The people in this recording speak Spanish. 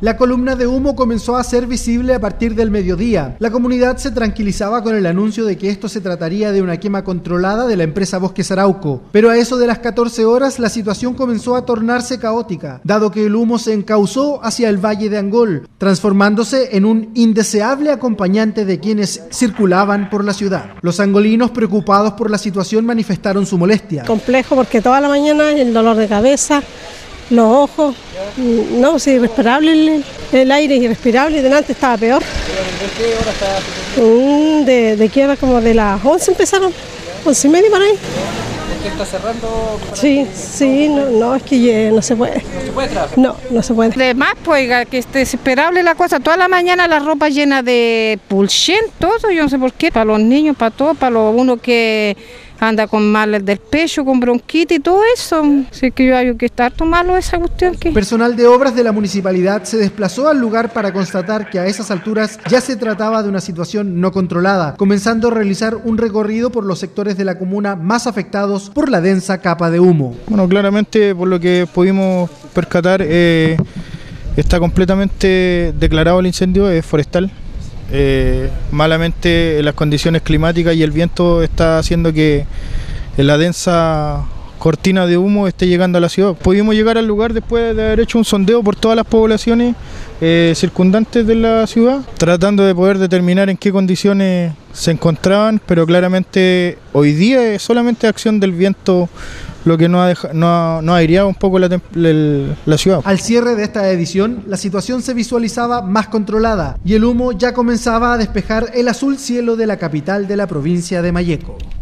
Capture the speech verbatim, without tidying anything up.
La columna de humo comenzó a ser visible a partir del mediodía. La comunidad se tranquilizaba con el anuncio de que esto se trataría de una quema controlada de la empresa Bosques Arauco. Pero a eso de las catorce horas la situación comenzó a tornarse caótica, dado que el humo se encauzó hacia el Valle de Angol, transformándose en un indeseable acompañante de quienes circulaban por la ciudad. Los angolinos, preocupados por la situación, manifestaron su molestia. Complejo porque toda la mañana el dolor de cabeza, los ojos, no, es irrespirable, el, el aire es irrespirable y delante estaba peor. ¿De qué hora estaba? De, de qué hora, como de las once empezaron, once y media por ahí. ¿Usted está cerrando? Sí, sí, no, no, es que no se puede. ¿No se puede trabajar? No, no se puede. Además, pues, que es desesperable la cosa. Toda la mañana la ropa llena de pulchen, todo, yo no sé por qué. Para los niños, para todo, para los, uno que anda con males del pecho, con bronquitis y todo eso. Así que yo hay que estar harto malo esa cuestión. Que... Personal de obras de la municipalidad se desplazó al lugar para constatar que a esas alturas ya se trataba de una situación no controlada, comenzando a realizar un recorrido por los sectores de la comuna más afectados por la densa capa de humo. Bueno, claramente por lo que pudimos percatar, eh, está completamente declarado el incendio, es forestal. Eh, malamente las condiciones climáticas y el viento está haciendo que la densa cortina de humo esté llegando a la ciudad. Pudimos llegar al lugar después de haber hecho un sondeo por todas las poblaciones eh, circundantes de la ciudad, tratando de poder determinar en qué condiciones se encontraban, pero claramente hoy día es solamente acción del viento lo que no ha, deja, no ha, no ha aireado un poco la, la, la ciudad. Al cierre de esta edición, la situación se visualizaba más controlada y el humo ya comenzaba a despejar el azul cielo de la capital de la provincia de Malleco.